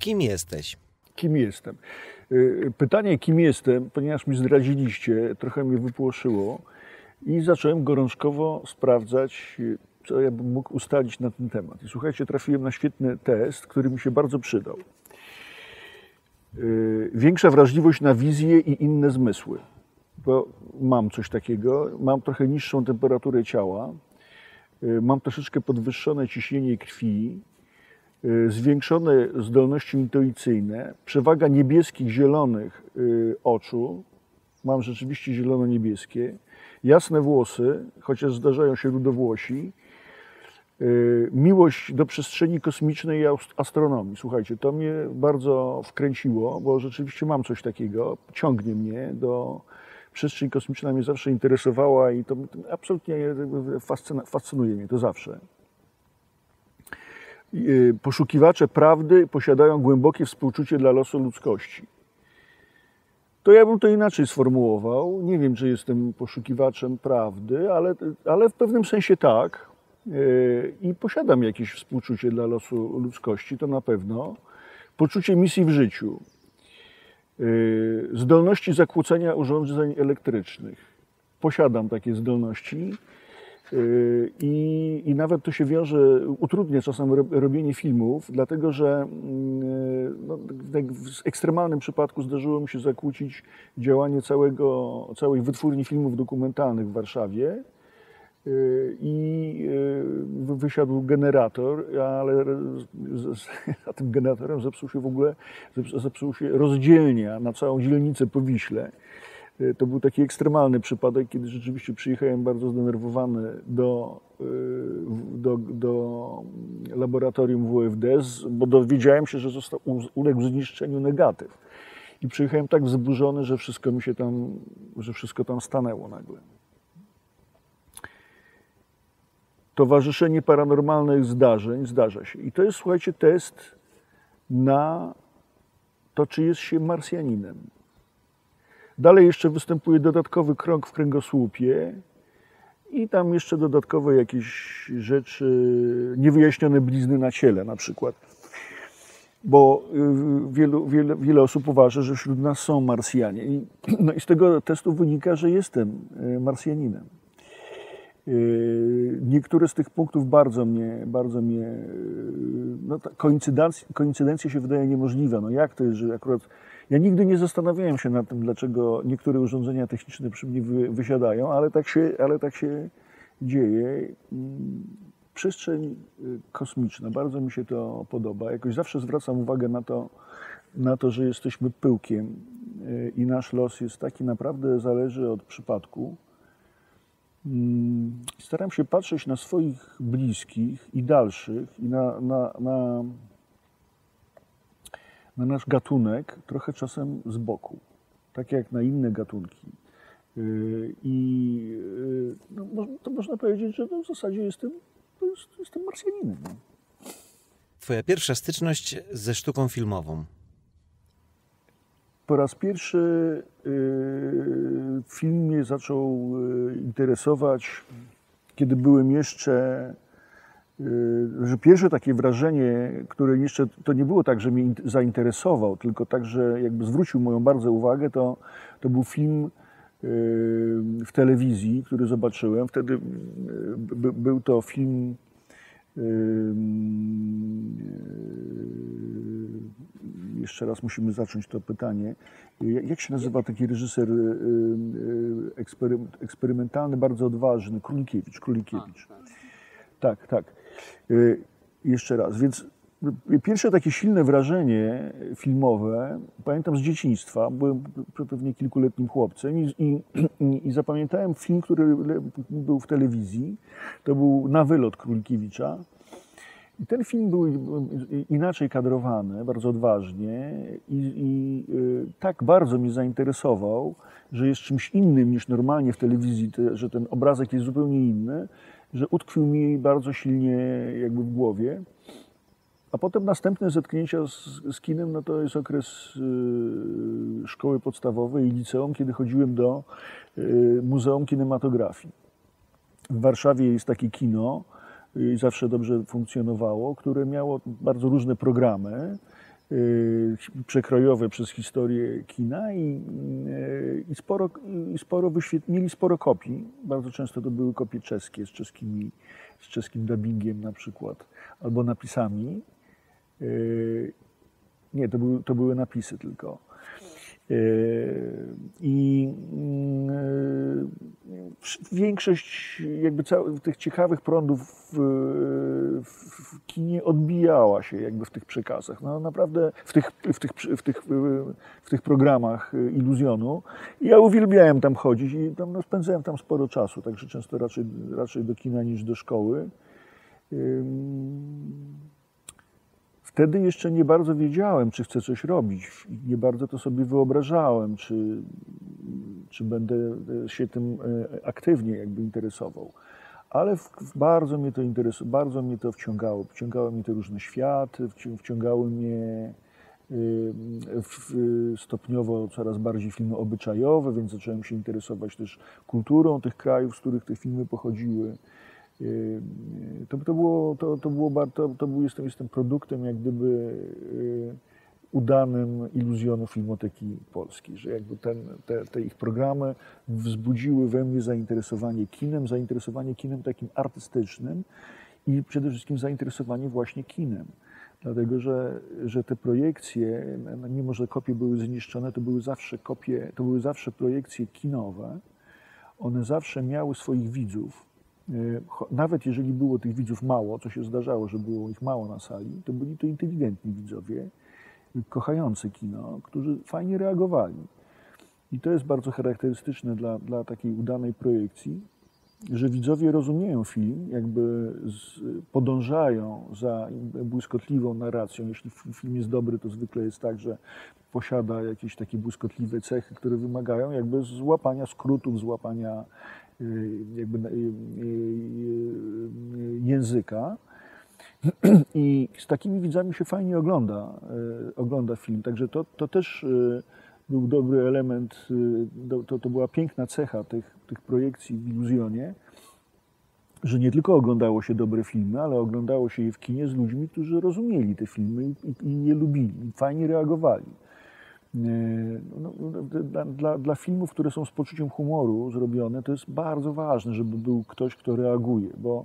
Kim jesteś? Kim jestem? Pytanie, kim jestem, ponieważ mi zdradziliście, trochę mnie wypłoszyło i zacząłem gorączkowo sprawdzać, co ja bym mógł ustalić na ten temat. I słuchajcie, trafiłem na świetny test, który mi się bardzo przydał. Większa wrażliwość na wizję i inne zmysły. Bo mam coś takiego, mam trochę niższą temperaturę ciała, mam troszeczkę podwyższone ciśnienie krwi, zwiększone zdolności intuicyjne, przewaga niebieskich, zielonych oczu, mam rzeczywiście zielono-niebieskie, jasne włosy, chociaż zdarzają się rudowłosi, miłość do przestrzeni kosmicznej i astronomii. Słuchajcie, to mnie bardzo wkręciło, bo rzeczywiście mam coś takiego, ciągnie mnie do... Przestrzeń kosmiczna mnie zawsze interesowała i to absolutnie fascynuje mnie to zawsze. Poszukiwacze prawdy posiadają głębokie współczucie dla losu ludzkości. To ja bym to inaczej sformułował. Nie wiem, czy jestem poszukiwaczem prawdy, ale w pewnym sensie tak. I posiadam jakieś współczucie dla losu ludzkości, to na pewno. Poczucie misji w życiu. Zdolności zakłócenia urządzeń elektrycznych. Posiadam takie zdolności i nawet to się wiąże, utrudnia czasem robienie filmów, dlatego że no, w ekstremalnym przypadku zdarzyło mi się zakłócić działanie całej wytwórni filmów dokumentalnych w Warszawie i wysiadł generator, ale za tym generatorem zepsuł się rozdzielnia na całą dzielnicę po Wiśle. To był taki ekstremalny przypadek, kiedy rzeczywiście przyjechałem bardzo zdenerwowany do laboratorium WFD, bo dowiedziałem się, że uległ zniszczeniu negatyw. I przyjechałem tak wzburzony, że wszystko tam stanęło nagle. Towarzyszenie paranormalnych zdarzeń zdarza się. I to jest, słuchajcie, test na to, czy jest się Marsjaninem. Dalej jeszcze występuje dodatkowy krąg w kręgosłupie i tam jeszcze dodatkowe jakieś rzeczy, niewyjaśnione blizny na ciele na przykład. Bo wiele osób uważa, że wśród nas są Marsjanie. No i z tego testu wynika, że jestem Marsjaninem. Niektóre z tych punktów bardzo mnie no, koincydencja się wydaje niemożliwa. No jak to jest, że akurat ja nigdy nie zastanawiałem się nad tym, dlaczego niektóre urządzenia techniczne przy mnie wysiadają, ale tak się dzieje. Przestrzeń kosmiczna, bardzo mi się to podoba. Jakoś zawsze zwracam uwagę na to, że jesteśmy pyłkiem i nasz los jest taki, naprawdę zależy od przypadku. Staram się patrzeć na swoich bliskich i dalszych i na nasz gatunek trochę czasem z boku, tak jak na inne gatunki. No, to można powiedzieć, że w zasadzie jestem Marsjaninem. No. Twoja pierwsza styczność ze sztuką filmową. Po raz pierwszy film mnie zaczął interesować, kiedy byłem jeszcze, że pierwsze takie wrażenie, które jeszcze, to nie było tak, że mnie zainteresował, tylko tak, że jakby zwrócił moją bardzo uwagę, to był film w telewizji, który zobaczyłem. Wtedy był to film jeszcze raz musimy zacząć to pytanie. Jak się nazywa taki reżyser eksperymentalny, bardzo odważny? Królikiewicz. Tak. Jeszcze raz. Więc pierwsze takie silne wrażenie filmowe pamiętam z dzieciństwa. Byłem pewnie kilkuletnim chłopcem i zapamiętałem film, który był w telewizji. To był Na wylot Królikiewicza. I ten film był inaczej kadrowany, bardzo odważnie i tak bardzo mnie zainteresował, że jest czymś innym niż normalnie w telewizji, że ten obrazek jest zupełnie inny, że utkwił mi bardzo silnie jakby w głowie. A potem następne zetknięcia z kinem, no to jest okres szkoły podstawowej i liceum, kiedy chodziłem do Muzeum Kinematografii. W Warszawie jest takie kino, i zawsze dobrze funkcjonowało, które miało bardzo różne programy przekrojowe przez historię kina mieli sporo kopii. Bardzo często to były kopie czeskie, z czeskim dubbingiem na przykład, albo napisami. Nie, to były napisy tylko. I większość jakby tych ciekawych prądów w kinie odbijała się jakby w tych przekazach. No naprawdę w tych programach iluzjonu. I ja uwielbiałem tam chodzić i tam, spędzałem tam sporo czasu, także często raczej do kina niż do szkoły. Wtedy jeszcze nie bardzo wiedziałem, czy chcę coś robić. Nie bardzo to sobie wyobrażałem, czy będę się tym aktywnie jakby interesował. Ale bardzo mnie to interesowało, bardzo mnie to wciągało. Wciągały mnie te różne światy, wciągały mnie stopniowo coraz bardziej filmy obyczajowe, więc zacząłem się interesować też kulturą tych krajów, z których te filmy pochodziły. Jestem produktem jak gdyby udanym iluzjonu Filmoteki Polskiej, że jakby te ich programy wzbudziły we mnie zainteresowanie kinem takim artystycznym i przede wszystkim zainteresowanie właśnie kinem. Dlatego, że te projekcje, mimo że kopie były zniszczone, to były zawsze projekcje kinowe. One zawsze miały swoich widzów. Nawet jeżeli było tych widzów mało, co się zdarzało, że było ich mało na sali, to byli to inteligentni widzowie, kochający kino, którzy fajnie reagowali. I to jest bardzo charakterystyczne dla takiej udanej projekcji, że widzowie rozumieją film, jakby podążają za błyskotliwą narracją. Jeśli film jest dobry, to zwykle jest tak, że posiada jakieś takie błyskotliwe cechy, które wymagają jakby złapania skrótów, złapania jakby języka. I z takimi widzami się fajnie ogląda film. Także to też był dobry element, to była piękna cecha tych projekcji w Iluzjonie, że nie tylko oglądało się dobre filmy, ale oglądało się je w kinie z ludźmi, którzy rozumieli te filmy i je lubili, i fajnie reagowali. Dla filmów, które są z poczuciem humoru zrobione, to jest bardzo ważne, żeby był ktoś, kto reaguje,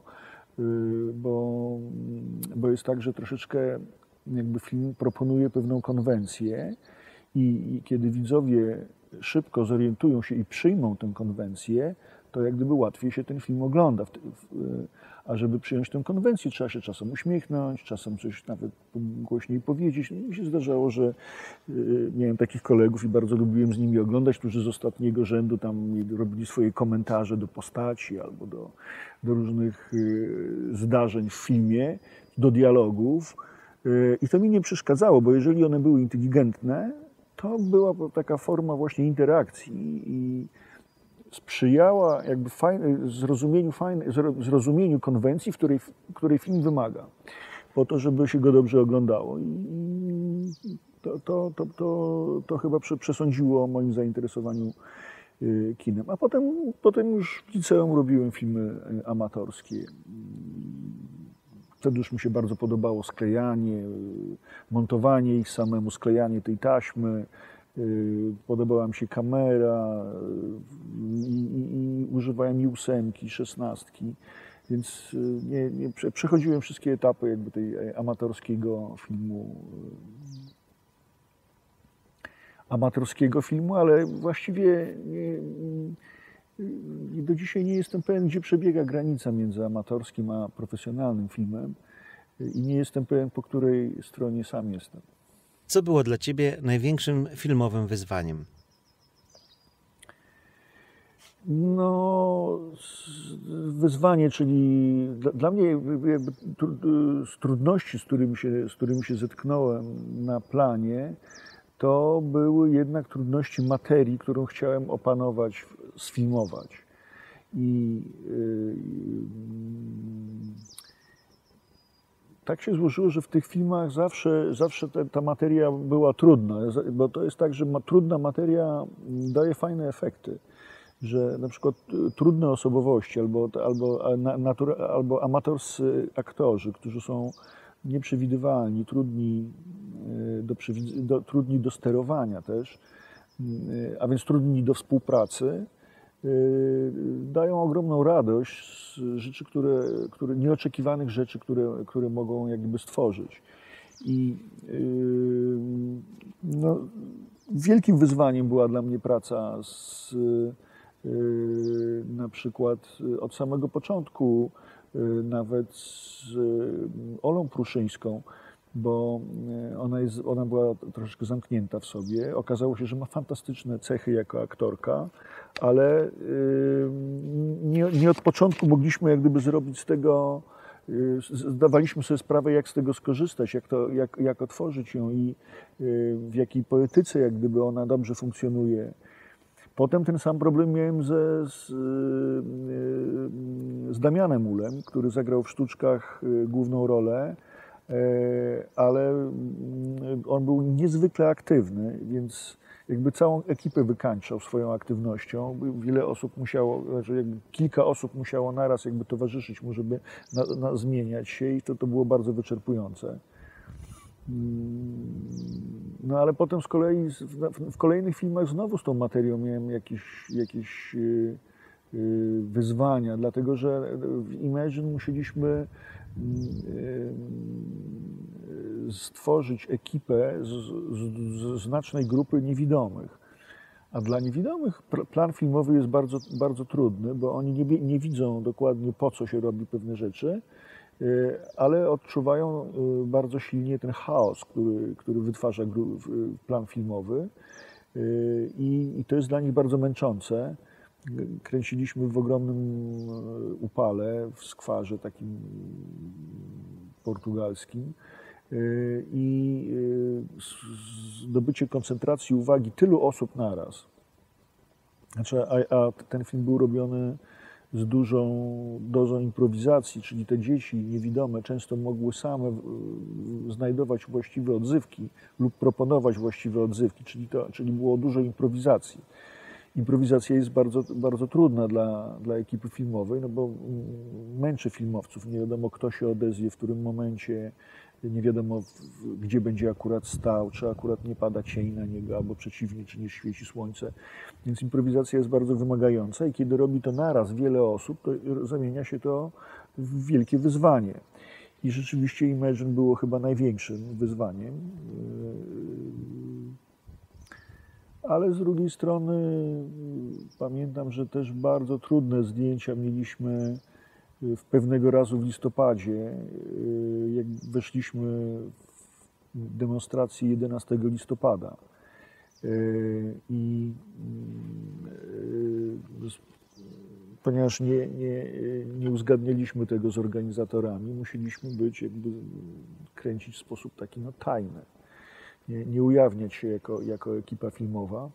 bo jest tak, że troszeczkę jakby film proponuje pewną konwencję i kiedy widzowie szybko zorientują się i przyjmą tę konwencję, to jak gdyby łatwiej się ten film ogląda. A żeby przyjąć tę konwencję, trzeba się czasem uśmiechnąć, czasem coś nawet głośniej powiedzieć. No, mi się zdarzało, że miałem takich kolegów i bardzo lubiłem z nimi oglądać, którzy z ostatniego rzędu tam robili swoje komentarze do postaci albo do różnych zdarzeń w filmie, do dialogów. I to mi nie przeszkadzało, bo jeżeli one były inteligentne, to była taka forma właśnie interakcji i sprzyjała jakby zrozumieniu konwencji, której film wymaga, po to, żeby się go dobrze oglądało. I to chyba przesądziło o moim zainteresowaniu kinem. A potem już w liceum robiłem filmy amatorskie. Wtedy już mi się bardzo podobało sklejanie, montowanie ich samemu, sklejanie tej taśmy. Podobała mi się kamera i używałem i 8, 16, więc przechodziłem wszystkie etapy jakby tej amatorskiego filmu, ale właściwie do dzisiaj nie jestem pewien, gdzie przebiega granica między amatorskim a profesjonalnym filmem i nie jestem pewien, po której stronie sam jestem. Co było dla Ciebie największym filmowym wyzwaniem? No, wyzwanie, czyli dla mnie jakby trudności, z którymi się zetknąłem na planie, to były jednak trudności materii, którą chciałem opanować, sfilmować. Tak się złożyło, że w tych filmach zawsze ta materia była trudna, bo to jest tak, że trudna materia daje fajne efekty, że na przykład trudne osobowości albo amatorscy aktorzy, którzy są nieprzewidywalni, trudni trudni do sterowania też, a więc trudni do współpracy, dają ogromną radość z rzeczy, nieoczekiwanych rzeczy, które mogą jakby stworzyć. I no, wielkim wyzwaniem była dla mnie praca na przykład od samego początku, nawet z Olą Pruszyńską, bo ona była troszeczkę zamknięta w sobie. Okazało się, że ma fantastyczne cechy jako aktorka, ale nie od początku mogliśmy jak gdyby zrobić z tego, zdawaliśmy sobie sprawę, jak z tego skorzystać, jak otworzyć ją i w jakiej poetyce jak gdyby ona dobrze funkcjonuje. Potem ten sam problem miałem z Damianem Ulem, który zagrał w Sztuczkach główną rolę, ale on był niezwykle aktywny, więc jakby całą ekipę wykańczał swoją aktywnością. Wiele osób musiało, znaczy jakby kilka osób musiało naraz jakby towarzyszyć mu, żeby zmieniać się i to było bardzo wyczerpujące. No ale potem z kolei w kolejnych filmach znowu z tą materią miałem jakieś wyzwania, dlatego że w Imagine musieliśmy stworzyć ekipę z znacznej grupy niewidomych. A dla niewidomych plan filmowy jest bardzo, bardzo trudny, bo oni nie widzą dokładnie, po co się robi pewne rzeczy, ale odczuwają bardzo silnie ten chaos, który wytwarza plan filmowy i to jest dla nich bardzo męczące. Kręciliśmy w ogromnym upale, w skwarze takim portugalskim i zdobycie koncentracji uwagi tylu osób naraz. Znaczy, a ten film był robiony z dużą dozą improwizacji, czyli te dzieci niewidome często mogły same znajdować właściwe odzywki lub proponować właściwe odzywki, czyli było dużo improwizacji. Improwizacja jest bardzo, bardzo trudna dla ekipy filmowej, no bo męczy filmowców. Nie wiadomo, kto się odezwie, w którym momencie, nie wiadomo, gdzie będzie akurat stał, czy akurat nie pada cień na niego, albo przeciwnie, czy nie świeci słońce. Więc improwizacja jest bardzo wymagająca i kiedy robi to naraz wiele osób, to zamienia się to w wielkie wyzwanie. I rzeczywiście Imagine było chyba największym wyzwaniem. Ale z drugiej strony pamiętam, że też bardzo trudne zdjęcia mieliśmy pewnego razu w listopadzie, jak weszliśmy w demonstrację 11 listopada. I ponieważ nie uzgadnialiśmy tego z organizatorami, musieliśmy kręcić w sposób taki tajny. Nie ujawniać się jako ekipa filmowa.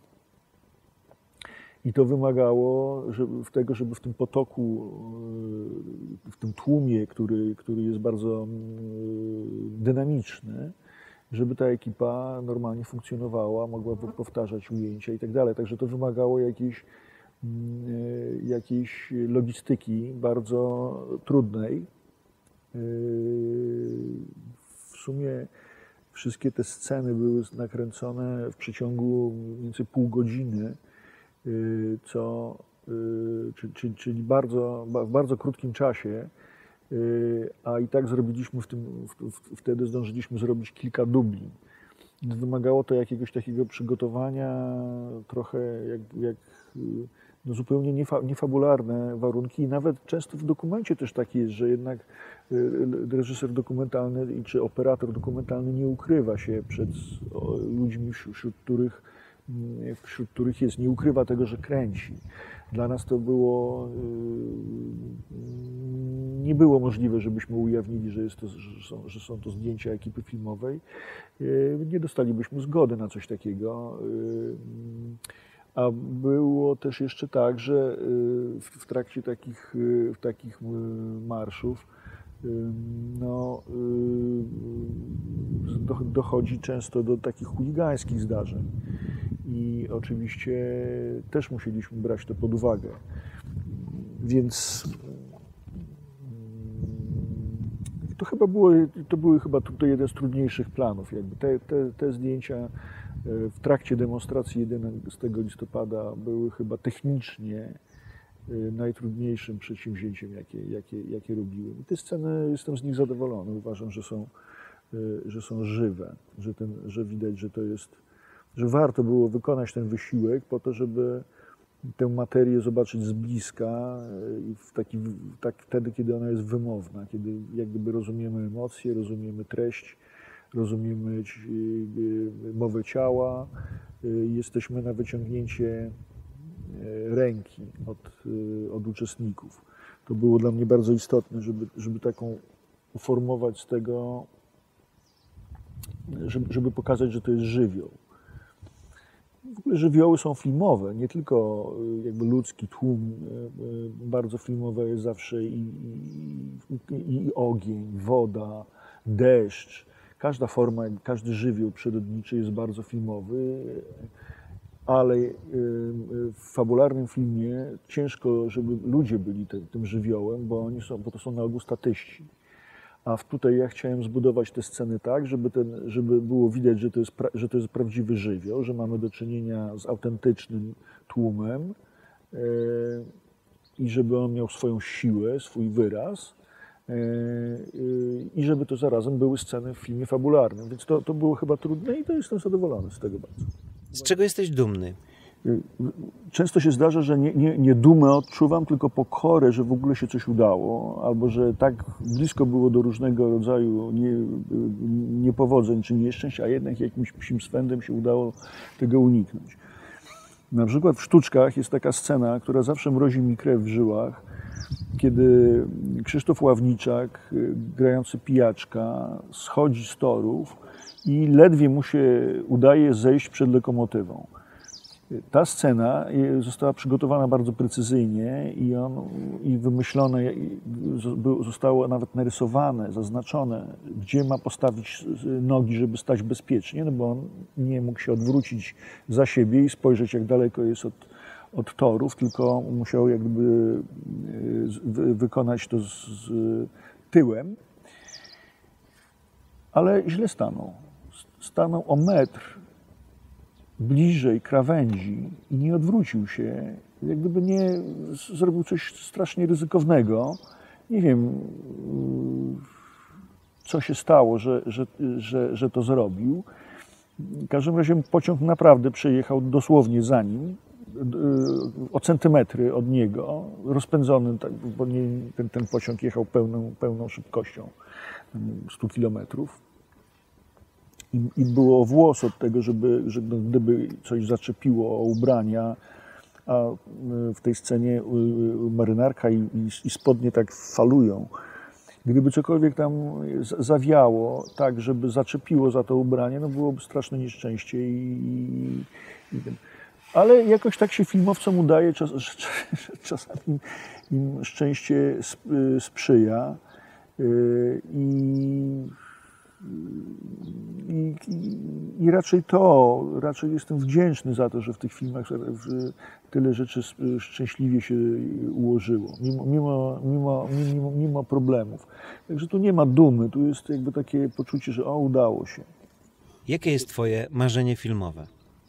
I to wymagało tego, żeby w tym potoku, w tym tłumie, który jest bardzo dynamiczny, żeby ta ekipa normalnie funkcjonowała, mogła powtarzać ujęcia i tak dalej. Także to wymagało jakiejś logistyki bardzo trudnej. W sumie wszystkie te sceny były nakręcone w przeciągu mniej więcej pół godziny, czyli w bardzo krótkim czasie, a i tak zrobiliśmy wtedy zdążyliśmy zrobić kilka dubli. Więc wymagało to jakiegoś takiego przygotowania, trochę zupełnie niefabularne warunki. I nawet często w dokumencie też tak jest, że jednak reżyser dokumentalny czy operator dokumentalny nie ukrywa się przed ludźmi, wśród których jest, nie ukrywa tego, że kręci. Dla nas to nie było możliwe, żebyśmy ujawnili, że są to zdjęcia ekipy filmowej. Nie dostalibyśmy zgody na coś takiego. A było też jeszcze tak, że w trakcie takich marszów dochodzi często do takich chuligańskich zdarzeń i oczywiście też musieliśmy brać to pod uwagę. Więc To były chyba tutaj jeden z trudniejszych planów. Jakby te zdjęcia w trakcie demonstracji 11 listopada były chyba technicznie najtrudniejszym przedsięwzięciem, jakie robiłem. I te sceny, jestem z nich zadowolony. Uważam, że są żywe, że widać, że warto było wykonać ten wysiłek po to, żeby tę materię zobaczyć z bliska i wtedy, kiedy ona jest wymowna, kiedy jak gdyby rozumiemy emocje, rozumiemy treść, rozumiemy mowę ciała, jesteśmy na wyciągnięcie ręki od uczestników. To było dla mnie bardzo istotne, żeby taką uformować z tego, żeby pokazać, że to jest żywioł. W ogóle żywioły są filmowe, nie tylko jakby ludzki tłum. Bardzo filmowe jest zawsze i ogień, woda, deszcz. Każda forma, każdy żywioł przyrodniczy jest bardzo filmowy, ale w fabularnym filmie ciężko, żeby ludzie byli tym żywiołem, bo to są na ogół statyści. A tutaj ja chciałem zbudować te sceny tak, żeby było widać, że to jest prawdziwy żywioł, że mamy do czynienia z autentycznym tłumem i żeby on miał swoją siłę, swój wyraz i żeby to zarazem były sceny w filmie fabularnym. Więc to było chyba trudne i to jestem zadowolony z tego bardzo. Z czego jesteś dumny? Często się zdarza, że nie dumę odczuwam, tylko pokorę, że w ogóle się coś udało, albo że tak blisko było do różnego rodzaju niepowodzeń czy nieszczęść, a jednak jakimś psim swędem się udało tego uniknąć. Na przykład w Sztuczkach jest taka scena, która zawsze mrozi mi krew w żyłach, kiedy Krzysztof Ławniczak, grający pijaczka, schodzi z torów i ledwie mu się udaje zejść przed lokomotywą. Ta scena została przygotowana bardzo precyzyjnie i wymyślone, zostało nawet narysowane, zaznaczone, gdzie ma postawić nogi, żeby stać bezpiecznie, no bo on nie mógł się odwrócić za siebie i spojrzeć, jak daleko jest od torów, tylko musiał jakby wykonać to z tyłem, ale źle stanął. Stanął o metr bliżej krawędzi i nie odwrócił się, jak gdyby nie zrobił coś strasznie ryzykownego. Nie wiem, co się stało, że to zrobił. W każdym razie pociąg naprawdę przejechał dosłownie za nim, o centymetry od niego, rozpędzony, bo ten pociąg jechał pełną szybkością, 100 kilometrów. I było włos od tego, że gdyby coś zaczepiło o ubrania, a w tej scenie marynarka i spodnie tak falują. Gdyby cokolwiek tam zawiało tak, żeby zaczepiło za to ubranie, no byłoby straszne nieszczęście ale jakoś tak się filmowcom udaje, czasami im szczęście sprzyja I raczej jestem wdzięczny za to, że w tych filmach tyle rzeczy szczęśliwie się ułożyło, mimo problemów. Także tu nie ma dumy, tu jest jakby takie poczucie, że udało się. Jakie jest twoje marzenie filmowe?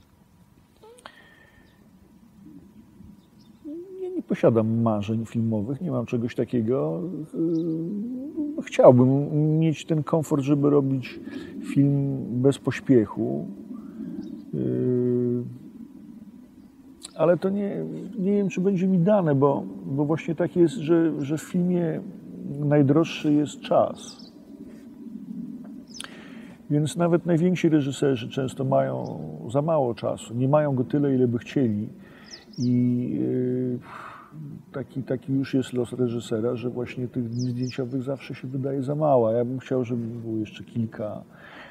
Nie posiadam marzeń filmowych, nie mam czegoś takiego. Chciałbym mieć ten komfort, żeby robić film bez pośpiechu, ale to nie wiem, czy będzie mi dane, bo właśnie tak jest, że w filmie najdroższy jest czas. Więc nawet najwięksi reżyserzy często mają za mało czasu, nie mają go tyle, ile by chcieli. I taki już jest los reżysera, że właśnie tych dni zdjęciowych zawsze się wydaje za mało. Ja bym chciał, żeby było jeszcze kilka.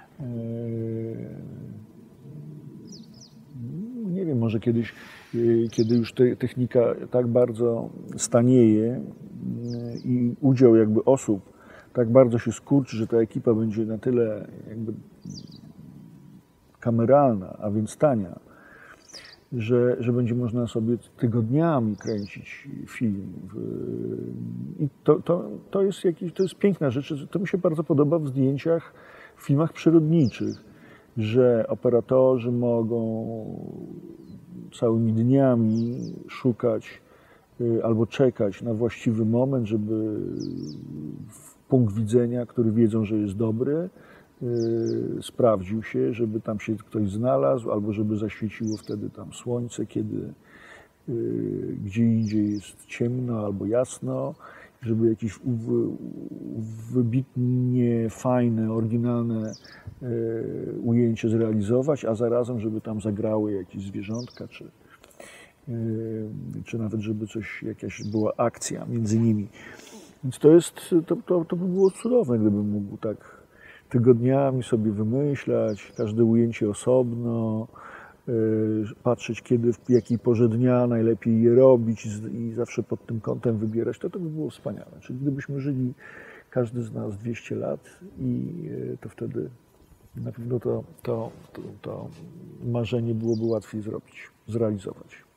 Nie wiem, może kiedyś, kiedy już technika tak bardzo stanieje i udział jakby osób tak bardzo się skurczy, że ta ekipa będzie na tyle jakby kameralna, a więc tania, że będzie można sobie tygodniami kręcić film. I to jest piękna rzecz. To mi się bardzo podoba w zdjęciach, w filmach przyrodniczych, że operatorzy mogą całymi dniami szukać albo czekać na właściwy moment, żeby punkt widzenia, który wiedzą, że jest dobry, sprawdził się, żeby tam się ktoś znalazł, albo żeby zaświeciło wtedy tam słońce, kiedy gdzie indziej jest ciemno albo jasno, żeby jakieś wybitnie fajne, oryginalne ujęcie zrealizować, a zarazem, żeby tam zagrały jakieś zwierzątka, czy nawet, żeby jakaś była akcja między nimi. Więc to by było cudowne, gdybym mógł tak tygodniami sobie wymyślać, każde ujęcie osobno, patrzeć, kiedy, w jakiej porze dnia najlepiej je robić i zawsze pod tym kątem wybierać, to by było wspaniale. Czyli gdybyśmy żyli, każdy z nas 200 lat i to wtedy na pewno to marzenie byłoby łatwiej zrealizować.